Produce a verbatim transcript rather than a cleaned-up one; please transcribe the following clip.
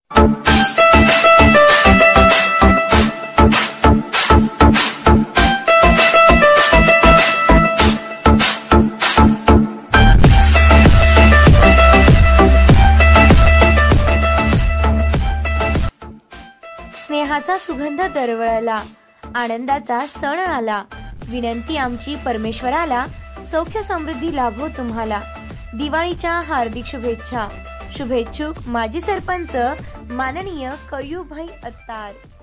स्नेहाचा सुगंध दरवळला, आनंदाचा सण आला। विनंती आमची परमेश्वराला, सौख्य समृद्धी लाभो तुम्हाला। दिवाळीच्या हार्दिक शुभेच्छा। शुभेच्छुक माजी सरपंच माननीय कयूभाई अत्तार।